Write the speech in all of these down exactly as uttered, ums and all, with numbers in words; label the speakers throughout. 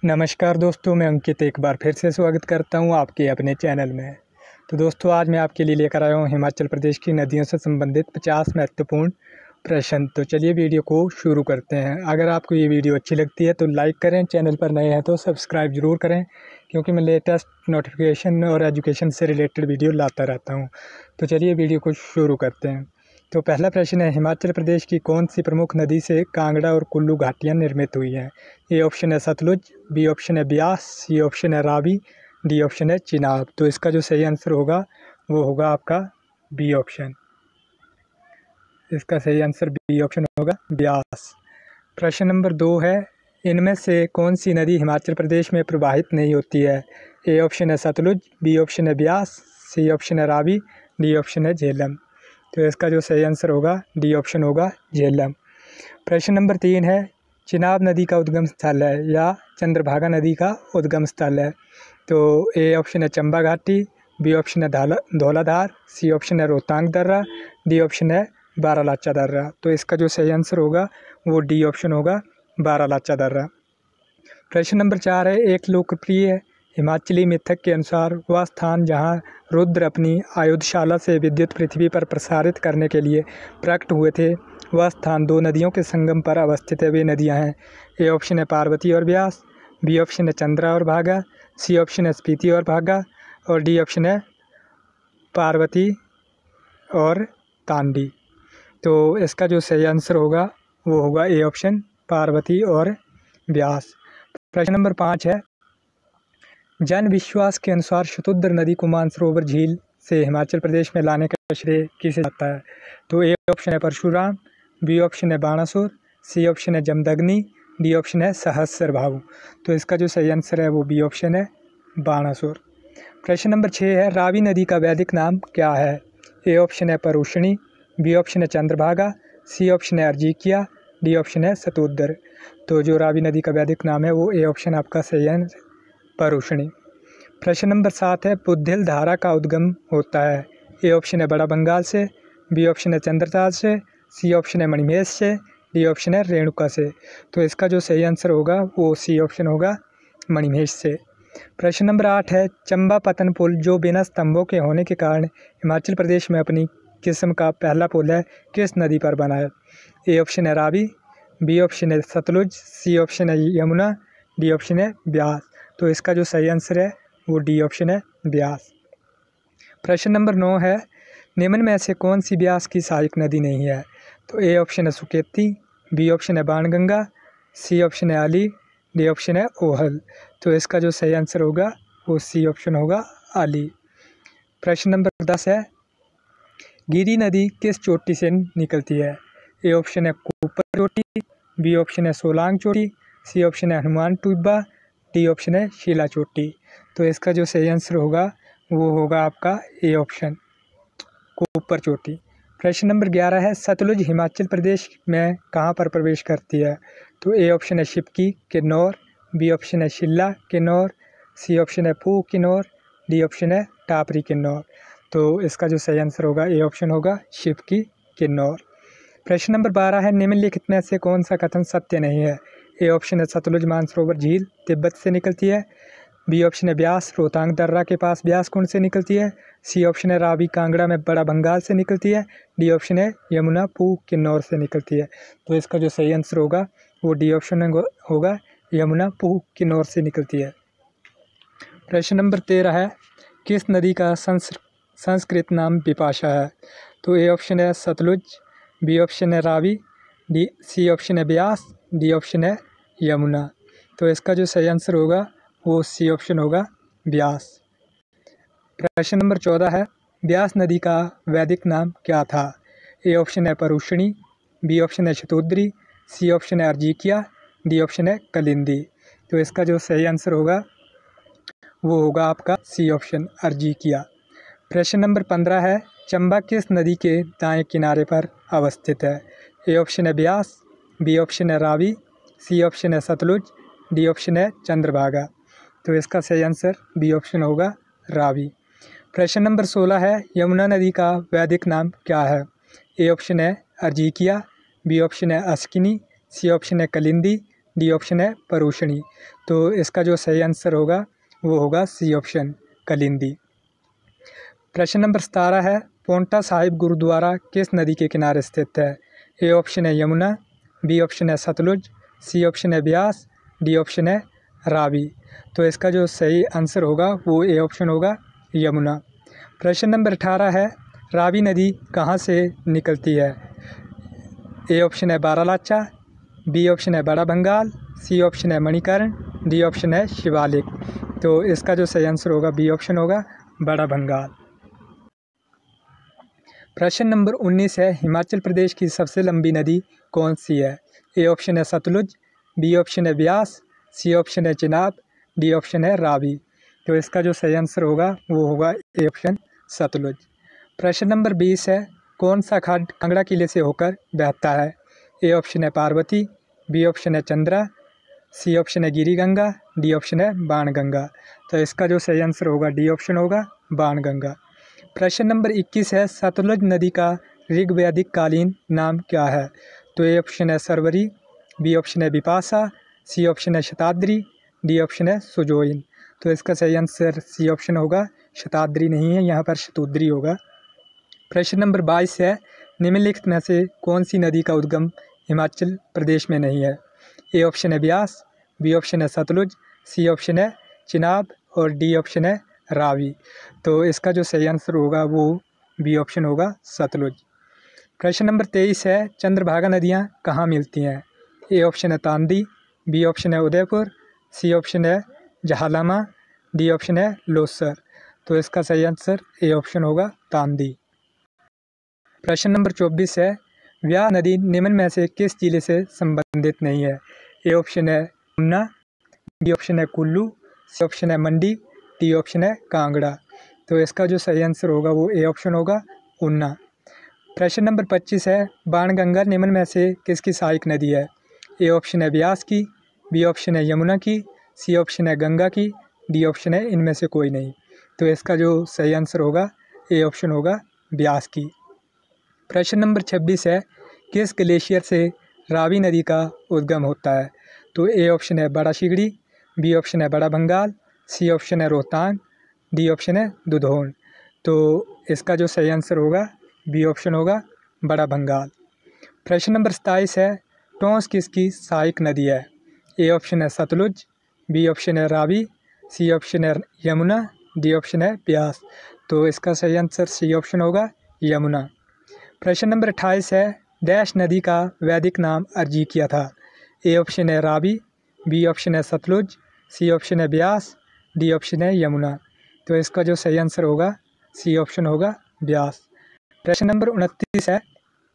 Speaker 1: नमस्कार दोस्तों, मैं अंकित एक बार फिर से स्वागत करता हूं आपके अपने चैनल में। तो दोस्तों, आज मैं आपके लिए लेकर आया हूं हिमाचल प्रदेश की नदियों से संबंधित पचास महत्वपूर्ण प्रश्न। तो चलिए वीडियो को शुरू करते हैं। अगर आपको ये वीडियो अच्छी लगती है तो लाइक करें, चैनल पर नए हैं तो सब्सक्राइब ज़रूर करें, क्योंकि मैं लेटेस्ट नोटिफिकेशन और एजुकेशन से रिलेटेड वीडियो लाता रहता हूँ। तो चलिए वीडियो को शुरू करते हैं। तो पहला प्रश्न है, हिमाचल प्रदेश की कौन सी प्रमुख नदी से कांगड़ा और कुल्लू घाटियाँ निर्मित हुई हैं? ए ऑप्शन है सतलुज, बी ऑप्शन है ब्यास, सी ऑप्शन है रावी, डी ऑप्शन है चिनाब। तो इसका जो सही आंसर होगा वो होगा आपका बी ऑप्शन। इसका सही आंसर बी ऑप्शन होगा ब्यास। प्रश्न नंबर दो है, इनमें से कौन सी नदी हिमाचल प्रदेश में प्रवाहित नहीं होती है? ए ऑप्शन है सतलुज, बी ऑप्शन है ब्यास, सी ऑप्शन है रावी, डी ऑप्शन है झेलम। तो इसका जो सही आंसर होगा डी ऑप्शन होगा झेलम। प्रश्न नंबर तीन है, चिनाब नदी का उद्गम स्थल है या चंद्रभागा नदी का उद्गम स्थल है? तो ए ऑप्शन है चंबा घाटी, बी ऑप्शन है धौलाधार, सी ऑप्शन है रोहतांग दर्रा, डी ऑप्शन है बारालाचा दर्रा। तो इसका जो सही आंसर होगा वो डी ऑप्शन होगा बारालाचा दर्रा। प्रश्न नंबर चार है, एक लोकप्रिय हिमाचली मिथक के अनुसार वह स्थान जहां रुद्र अपनी आयुधशाला से विद्युत पृथ्वी पर प्रसारित करने के लिए प्रकट हुए थे, वह स्थान दो नदियों के संगम पर अवस्थित है। वे नदियां हैं, ए ऑप्शन है पार्वती और ब्यास, बी ऑप्शन है चंद्रा और भागा, सी ऑप्शन है स्पीति और भागा, और डी ऑप्शन है पार्वती और तांडी। तो इसका जो सही आंसर होगा वो होगा ए ऑप्शन पार्वती और ब्यास। प्रश्न नंबर पाँच है, जन विश्वास के अनुसार शतुद्र नदी को मानसरोवर झील से हिमाचल प्रदेश में लाने का श्रेय किसे जाता है? तो ए ऑप्शन है परशुराम, बी ऑप्शन है बाणासुर, सी ऑप्शन है जमदग्नि, डी ऑप्शन है सहस्रबाहु। तो इसका जो सही आंसर है वो बी ऑप्शन है बाणासुर। प्रश्न नंबर छः है, रावी नदी का वैदिक नाम क्या है? ए ऑप्शन है परुषणी, बी ऑप्शन है चंद्रभागा, सी ऑप्शन है अर्जिकिया, डी ऑप्शन है सतुद्र। तो जो रावी नदी का वैदिक नाम है वो ए ऑप्शन आपका सही है परुषणी। प्रश्न नंबर सात है, बुद्धिल धारा का उद्गम होता है? ए ऑप्शन है बड़ा बंगाल से, बी ऑप्शन है चंद्रताल से, सी ऑप्शन है मणिमहेश से, डी ऑप्शन है रेणुका से। तो इसका जो सही आंसर होगा वो सी ऑप्शन होगा मणिमहेश से। प्रश्न नंबर आठ है, चंबा पतन पुल जो बिना स्तंभों के होने के कारण हिमाचल प्रदेश में अपनी किस्म का पहला पुल है, किस नदी पर बना है? ए ऑप्शन है रावी, बी ऑप्शन है सतलुज, सी ऑप्शन है यमुना, डी ऑप्शन है ब्यास। तो इसका जो सही आंसर है वो डी ऑप्शन है ब्यास। प्रश्न नंबर नौ है, निम्न में से कौन सी ब्यास की सहायक नदी नहीं है? तो ए ऑप्शन है सुकेती, बी ऑप्शन है बाणगंगा, सी ऑप्शन है आली, डी ऑप्शन है ओहल। तो इसका जो सही आंसर होगा वो सी ऑप्शन होगा आली। प्रश्न नंबर दस है, गिरी नदी किस चोटी से निकलती है? ए ऑप्शन है कुपर चोटी, बी ऑप्शन है सोलांग चोटी, सी ऑप्शन है हनुमान टूबा, डी ऑप्शन है शीला चोटी। तो इसका जो सही आंसर होगा वो होगा आपका ए ऑप्शन कुपर चोटी। प्रश्न नंबर ग्यारह है, सतलुज हिमाचल प्रदेश में कहाँ पर प्रवेश करती है? तो ए ऑप्शन है शिपकी किन्नौर, बी ऑप्शन है शिल्ला किन्नौर, सी ऑप्शन है पूह किन्नौर, डी ऑप्शन है टापरी किन्नौर। तो इसका जो सही आंसर होगा ए ऑप्शन होगा शिपकी किन्नौर। प्रश्न नंबर बारह है, निम्नलिखित में से कौन सा कथन सत्य नहीं है? ए ऑप्शन है सतलुज मानसरोवर झील तिब्बत से निकलती है, बी ऑप्शन है ब्यास रोहतांग दर्रा के पास ब्यास कुंड से निकलती है, सी ऑप्शन है रावी कांगड़ा में बड़ा बंगाल से निकलती है, डी ऑप्शन है यमुना पूह किन्नौर से निकलती है। तो इसका जो सही आंसर होगा वो डी ऑप्शन होगा यमुना पूह किन्नौर से निकलती है। प्रश्न नंबर तेरह है, किस नदी का संस्कृत नाम बिपाशा है? तो ए ऑप्शन है सतलुज, बी ऑप्शन है रावी, डी सी ऑप्शन है ब्यास, डी ऑप्शन है यमुना। तो इसका जो सही आंसर होगा वो सी ऑप्शन होगा ब्यास। प्रश्न नंबर चौदह है, ब्यास नदी का वैदिक नाम क्या था? ए ऑप्शन है परुषणी, बी ऑप्शन है शतुद्री, सी ऑप्शन है अर्जिकिया, डी ऑप्शन है कलिंदी। तो इसका जो सही आंसर होगा वो होगा आपका सी ऑप्शन अर्जिकिया। प्रश्न नंबर पंद्रह है, चंबा किस नदी के दाएं किनारे पर अवस्थित है? ए ऑप्शन है ब्यास, बी ऑप्शन है रावी, सी ऑप्शन है सतलुज, डी ऑप्शन है चंद्रभागा। तो इसका सही आंसर बी ऑप्शन होगा रावी। प्रश्न नंबर सोलह है, यमुना नदी का वैदिक नाम क्या है? ए ऑप्शन है अर्जिकिया, बी ऑप्शन है अस्किनी, सी ऑप्शन है कलिंदी, डी ऑप्शन है परूषणी। तो इसका जो सही आंसर होगा वो होगा सी ऑप्शन कलिंदी। प्रश्न नंबर सतारह है, पोंटा साहिब गुरुद्वारा किस नदी के किनारे स्थित है? ए ऑप्शन है यमुना, बी ऑप्शन है सतलुज, सी ऑप्शन है ब्यास, डी ऑप्शन है रावी। तो इसका जो सही आंसर होगा वो ए ऑप्शन होगा यमुना। प्रश्न नंबर अठारह है, रावी नदी कहाँ से निकलती है? ए ऑप्शन है बारालाचा, बी ऑप्शन है बड़ा बंगाल, सी ऑप्शन है मणिकर्ण, डी ऑप्शन है शिवालिक। तो इसका जो सही आंसर होगा बी ऑप्शन होगा बड़ा बंगाल। प्रश्न नंबर उन्नीस है, हिमाचल प्रदेश की सबसे लंबी नदी कौन सी है? ए ऑप्शन है सतलुज, बी ऑप्शन है ब्यास, सी ऑप्शन है चिनाब, डी ऑप्शन है रावी। तो इसका जो सही आंसर होगा वो होगा ए ऑप्शन सतलुज। प्रश्न नंबर बीस है, कौन सा खड्ड कांगड़ा किले से होकर बहता है? ए ऑप्शन है पार्वती, बी ऑप्शन है चंद्रा, सी ऑप्शन है गिरी गंगा, डी ऑप्शन है बाणगंगा। तो इसका जो सही आंसर होगा डी ऑप्शन होगा बाणगंगा। प्रश्न नंबर इक्कीस है, सतलुज नदी का ऋग्वैदिक कालीन नाम क्या है? तो ए ऑप्शन है सरवरी, बी ऑप्शन है बिपाशा, सी ऑप्शन है शताद्री, डी ऑप्शन है सुजोइन। तो इसका सही आंसर सी ऑप्शन होगा शताद्री नहीं है, यहाँ पर शतुद्री होगा। प्रश्न नंबर बाईस है, निम्नलिखित में से कौन सी नदी का उद्गम हिमाचल प्रदेश में नहीं है? ए ऑप्शन है ब्यास, बी ऑप्शन है सतलुज, सी ऑप्शन है चिनाब और डी ऑप्शन है रावी। तो इसका जो सही आंसर होगा वो बी ऑप्शन होगा सतलुज। प्रश्न नंबर तेईस है, चंद्रभागा नदियाँ कहाँ मिलती हैं? ए ऑप्शन है तांदी, बी ऑप्शन है उदयपुर, सी ऑप्शन है जहालामा, डी ऑप्शन है लोसर। तो इसका सही आंसर ए ऑप्शन होगा तांदी। प्रश्न नंबर चौबीस है, व्यास नदी निम्न में से किस जिले से संबंधित नहीं है? ए ऑप्शन है ऊना, बी ऑप्शन है कुल्लू, सी ऑप्शन है मंडी, डी ऑप्शन है कांगड़ा। तो इसका जो सही आंसर होगा वो ए ऑप्शन होगा ऊना। प्रश्न नंबर पच्चीस है, बाणगंगा निम्न में से किसकी सहायक नदी है? ए ऑप्शन है ब्यास की, बी ऑप्शन है यमुना की, सी ऑप्शन है गंगा की, डी ऑप्शन है इनमें से कोई नहीं। तो इसका जो सही आंसर होगा ए ऑप्शन होगा ब्यास की। प्रश्न नंबर छब्बीस है, किस ग्लेशियर से रावी नदी का उद्गम होता है? तो ए ऑप्शन है बड़ा शिगड़ी, बी ऑप्शन है बड़ा बंगाल, सी ऑप्शन है रोहतांग, डी ऑप्शन है दुधौन। तो इसका जो सही आंसर होगा बी ऑप्शन होगा बड़ा बंगाल। प्रश्न नंबर सताईस है, टोंस किसकी सहायक नदी है? ए ऑप्शन है सतलुज, बी ऑप्शन है रावी, सी ऑप्शन है यमुना, डी ऑप्शन है ब्यास। तो इसका सही आंसर सी ऑप्शन होगा यमुना। प्रश्न नंबर अट्ठाईस है, डैश नदी का वैदिक नाम अर्जिकिया था? ए ऑप्शन है रावी, बी ऑप्शन है सतलुज, सी ऑप्शन है ब्यास, डी ऑप्शन है यमुना। तो इसका जो सही आंसर होगा सी ऑप्शन होगा ब्यास। प्रश्न नंबर उनतीस है,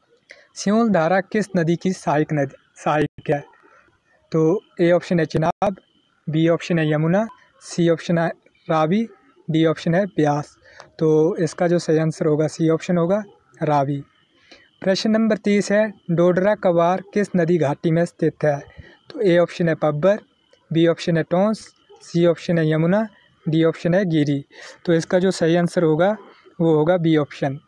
Speaker 1: सियोल धारा किस नदी की सहायक नदी सहायक है? तो ए ऑप्शन है चिनाब, बी ऑप्शन है यमुना, सी ऑप्शन है रावी, डी ऑप्शन है ब्यास। तो इसका जो सही आंसर होगा सी ऑप्शन होगा रावी। प्रश्न नंबर तीस है, डोडरा कवार किस नदी घाटी में स्थित है? तो ए ऑप्शन है पब्बर, बी ऑप्शन है टोंस, सी ऑप्शन है यमुना, डी ऑप्शन है गिरी। तो इसका जो सही आंसर होगा वो होगा बी ऑप्शन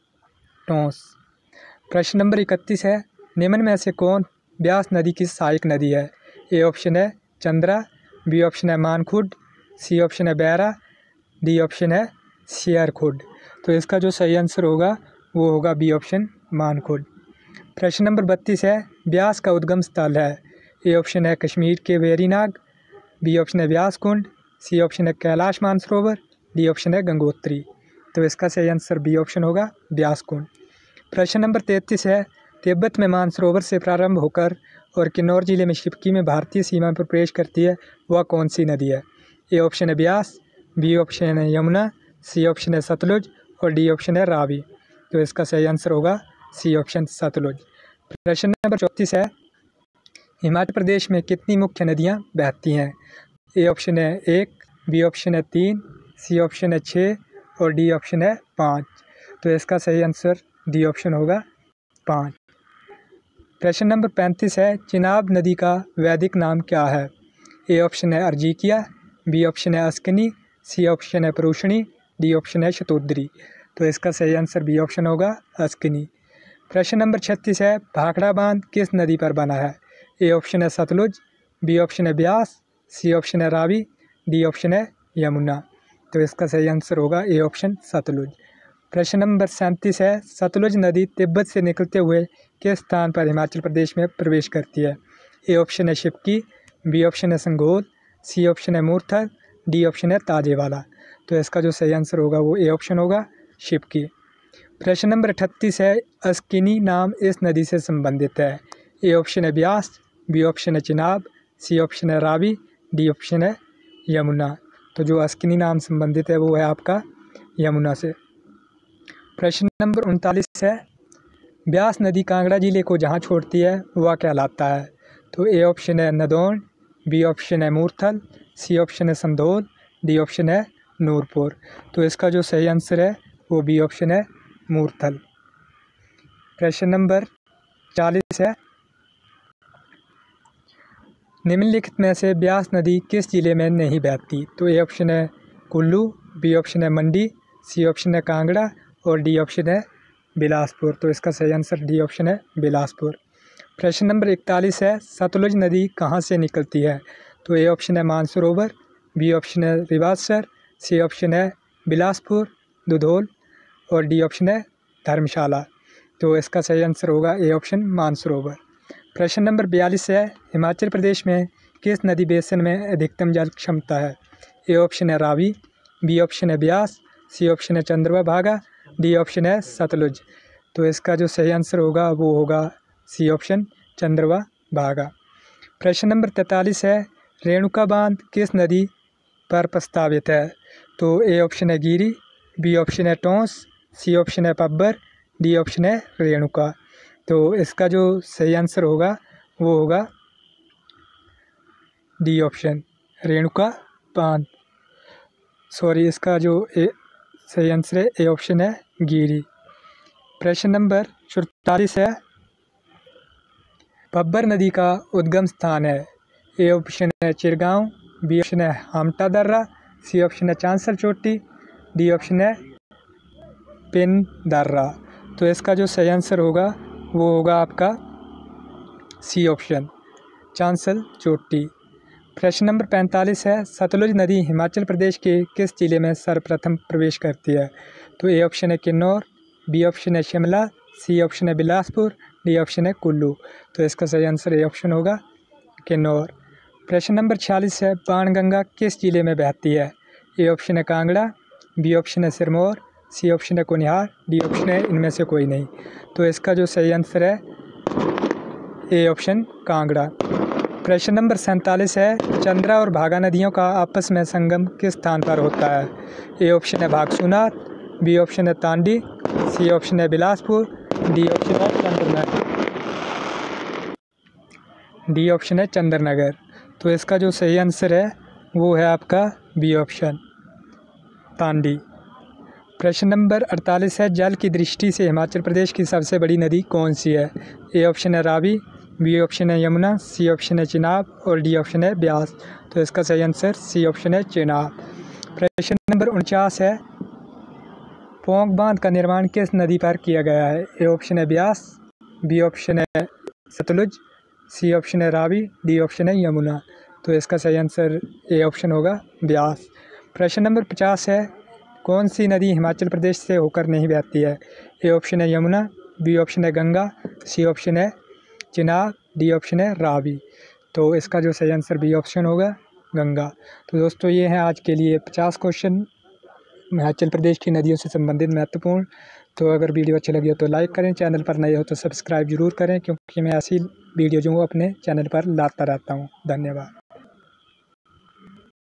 Speaker 1: टोंस। प्रश्न नंबर इकतीस है, निम्न में से कौन ब्यास नदी की सहायक नदी है? ए ऑप्शन है चंद्रा, बी ऑप्शन है मानखुड, सी ऑप्शन है बैरा, डी ऑप्शन है शेयरखुड। तो इसका जो सही आंसर होगा वो होगा बी ऑप्शन मानखुड। प्रश्न नंबर बत्तीस है, ब्यास का उद्गम स्थल है? ए ऑप्शन है कश्मीर के वेरीनाग, बी ऑप्शन है व्यास कुंड, सी ऑप्शन है कैलाश मानसरोवर, डी ऑप्शन है गंगोत्री। तो इसका सही आंसर बी ऑप्शन होगा व्यास कुंड। प्रश्न नंबर तैंतीस है, तिब्बत में मानसरोवर से प्रारंभ होकर और किन्नौर जिले में शिवकी में भारतीय सीमा पर प्रवेश करती है वह कौन सी नदी है? ए ऑप्शन है ब्यास, बी ऑप्शन है यमुना, सी ऑप्शन है सतलुज और डी ऑप्शन है रावी। तो इसका सही आंसर होगा सी ऑप्शन सतलुज। प्रश्न नंबर चौंतीस है, हिमाचल प्रदेश में कितनी मुख्य नदियाँ बहती हैं? ए ऑप्शन है एक, बी ऑप्शन है तीन, सी ऑप्शन है छः और डी ऑप्शन है पाँच। तो इसका सही आंसर डी ऑप्शन होगा पाँच। प्रश्न नंबर पैंतीस है, चिनाब नदी का वैदिक नाम क्या है? ए ऑप्शन है अर्जिकिया, बी ऑप्शन है अस्किनी, सी ऑप्शन है परूषणी, डी ऑप्शन है शतुद्री। तो इसका सही आंसर बी ऑप्शन होगा अस्किनी। प्रश्न नंबर छत्तीस है, भाखड़ा बांध किस नदी पर बना है? ए ऑप्शन है सतलुज, बी ऑप्शन है ब्यास, सी ऑप्शन है रावी, डी ऑप्शन है यमुना। तो इसका सही आंसर होगा ए ऑप्शन सतलुज। प्रश्न नंबर सैंतीस है, सतलुज नदी तिब्बत से निकलते हुए किस स्थान पर हिमाचल प्रदेश में प्रवेश करती है? ए ऑप्शन है शिवकी, बी ऑप्शन है संगोल, सी ऑप्शन है मूर्थल, डी ऑप्शन है ताजेवाला। तो इसका जो सही आंसर होगा वो ए ऑप्शन होगा शिवकी। प्रश्न नंबर अठतीस है, अस्किनी नाम इस नदी से संबंधित है? ए ऑप्शन है ब्यास, बी ऑप्शन है चिनाब, सी ऑप्शन है रावी, डी ऑप्शन है यमुना। तो जो अस्किनी नाम संबंधित है वो है आपका यमुना से। प्रश्न नंबर उनतालीस है, ब्यास नदी कांगड़ा जिले को जहाँ छोड़ती है वह कहलाता है? तो ए ऑप्शन है नदौन, बी ऑप्शन है मूर्थल, सी ऑप्शन है संधोल, डी ऑप्शन है नूरपुर। तो इसका जो सही आंसर है वो बी ऑप्शन है मूर्थल। प्रश्न नंबर चालीस है, निम्नलिखित में से ब्यास नदी किस जिले में नहीं बहती? तो ए ऑप्शन है कुल्लू, बी ऑप्शन है मंडी, सी ऑप्शन है कांगड़ा और डी ऑप्शन है बिलासपुर। तो इसका सही आंसर डी ऑप्शन है बिलासपुर। प्रश्न नंबर इकतालीस है, सतलुज नदी कहाँ से निकलती है? तो ए ऑप्शन है मानसरोवर, बी ऑप्शन है रिवासर, सी ऑप्शन है बिलासपुर दुधोल और डी ऑप्शन है धर्मशाला। तो इसका सही आंसर होगा ए ऑप्शन मानसरोवर। प्रश्न नंबर बयालीस है, हिमाचल प्रदेश में किस नदी बेसिन में अधिकतम जल क्षमता है? ए ऑप्शन है रावी, बी ऑप्शन है ब्यास, सी ऑप्शन है चंद्रवा भागा, डी ऑप्शन है सतलुज। तो इसका जो सही आंसर होगा वो होगा सी ऑप्शन चंद्रवा भागा। प्रश्न नंबर तैंतालीस है, रेणुका बांध किस नदी पर प्रस्तावित है? तो ए ऑप्शन है गिरी, बी ऑप्शन है टोंस, सी ऑप्शन है पब्बर, डी ऑप्शन है रेणुका। तो इसका जो सही आंसर होगा वो होगा डी ऑप्शन रेणुका बांध। सॉरी, इसका जो ए सही आंसर है ए ऑप्शन है गिरी। प्रश्न नंबर चौतालीस है, पब्बर नदी का उद्गम स्थान है? ए ऑप्शन है चिरगांव, बी ऑप्शन है हामटा दर्रा, सी ऑप्शन है चांसल चोटी, डी ऑप्शन है पिन दर्रा। तो इसका जो सही आंसर होगा वो होगा आपका सी ऑप्शन चांसल चोटी। प्रश्न नंबर पैंतालीस है, सतलुज नदी हिमाचल प्रदेश के किस जिले में सर्वप्रथम प्रवेश करती है? तो ए ऑप्शन है किन्नौर, बी ऑप्शन है शिमला, सी ऑप्शन है बिलासपुर, डी ऑप्शन है कुल्लू। तो इसका सही आंसर ए ऑप्शन होगा किन्नौर। प्रश्न नंबर छियालीस है, बाणगंगा किस जिले में बहती है? ए ऑप्शन है कांगड़ा, बी ऑप्शन है सिरमौर, सी ऑप्शन है कुनिहार, डी ऑप्शन है इनमें से कोई नहीं। तो इसका जो सही आंसर है ए ऑप्शन कांगड़ा। प्रश्न नंबर सैंतालीस है, चंद्रा और भागा नदियों का आपस में संगम किस स्थान पर होता है? ए ऑप्शन है भागसूनाथ, बी ऑप्शन है तांडी, सी ऑप्शन है बिलासपुर, डी ऑप्शन है चंद्रनगर डी ऑप्शन है चंद्रनगर। तो इसका जो सही आंसर है वो है आपका बी ऑप्शन तांडी। प्रश्न नंबर अड़तालीस है, जल की दृष्टि से हिमाचल प्रदेश की सबसे बड़ी नदी कौन सी है? ए ऑप्शन है रावी, बी ऑप्शन है यमुना, सी ऑप्शन है चिनाब और डी ऑप्शन है ब्यास। तो इसका सही आंसर सी ऑप्शन है चिनाब। प्रश्न नंबर उनचास है, पोंग बांध का निर्माण किस नदी पर किया गया है? ए ऑप्शन है ब्यास, बी ऑप्शन है सतलुज, सी ऑप्शन है रावी, डी ऑप्शन है यमुना। तो इसका सही आंसर ए ऑप्शन होगा ब्यास। प्रश्न नंबर पचास है, कौन सी नदी हिमाचल प्रदेश से होकर नहीं बहती है? ए ऑप्शन है यमुना, बी ऑप्शन है गंगा, सी ऑप्शन है चिनाब, डी ऑप्शन है रावी। तो इसका जो सही आंसर बी ऑप्शन होगा गंगा। तो दोस्तों ये हैं आज के लिए पचास क्वेश्चन हिमाचल प्रदेश की नदियों से संबंधित महत्वपूर्ण। तो अगर वीडियो अच्छी लगी हो तो लाइक करें, चैनल पर नए हो तो सब्सक्राइब जरूर करें, क्योंकि मैं ऐसी वीडियो जो अपने चैनल पर लाता रहता हूँ। धन्यवाद।